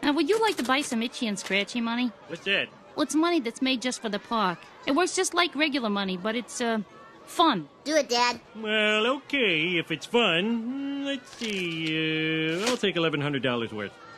Now, would you like to buy some Itchy and Scratchy money? What's that? Well, it's money that's made just for the park. It works just like regular money, but it's, fun. Do it, Dad. Well, okay, if it's fun. Let's see. I'll take $1,100 worth.